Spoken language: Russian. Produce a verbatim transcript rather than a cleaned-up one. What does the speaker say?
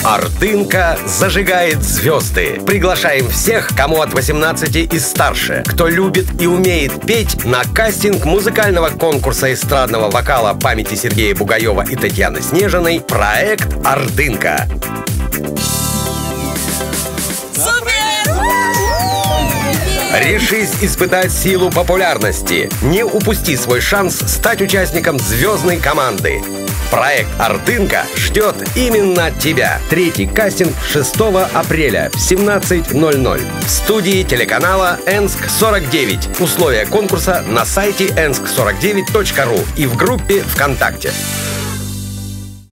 Артынка зажигает звезды. Приглашаем всех, кому от восемнадцати и старше, кто любит и умеет петь, на кастинг музыкального конкурса эстрадного вокала памяти Сергея Бугаева и Татьяны Снежиной «Проект Артынка». Решись испытать силу популярности. Не упусти свой шанс стать участником звездной команды. Проект «Артынка» ждет именно тебя. Третий кастинг шестого апреля в семнадцать ноль ноль в студии телеканала Энск сорок девять. Условия конкурса на сайте энск сорок девять точка ру и в группе ВКонтакте.